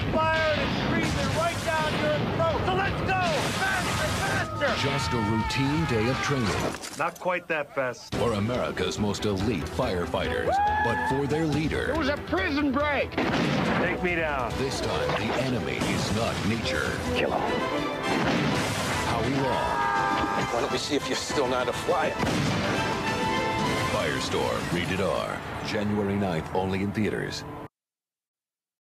fire and it's breathing right down your throat. So let's go! Faster, faster! Just a routine day of training. Not quite that fast. For America's most elite firefighters, but for their leader. It was a prison break! Take me down. This time, the enemy is not nature. Kill him. Howie Long. Why don't we see if you still know how to fly it? Firestorm, rated R. January 9th, only in theaters.